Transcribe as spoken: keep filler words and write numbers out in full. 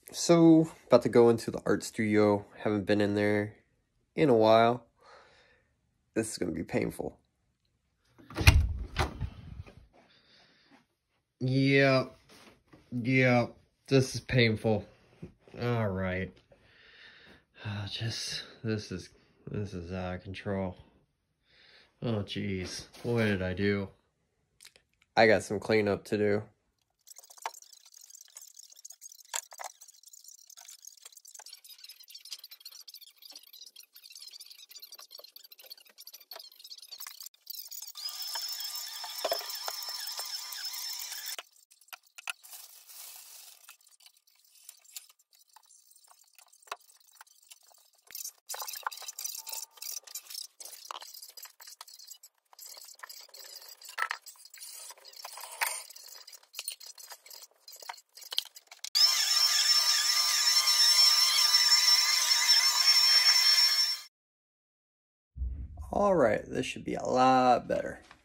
So, about to go into the art studio. Haven't been in there in a while. This is going to be painful. Yeah, yeah, this is painful. All right. Uh, just, this is, this is out of control. Oh, jeez. What did I do? I got some cleanup to do. All right, this should be a lot better.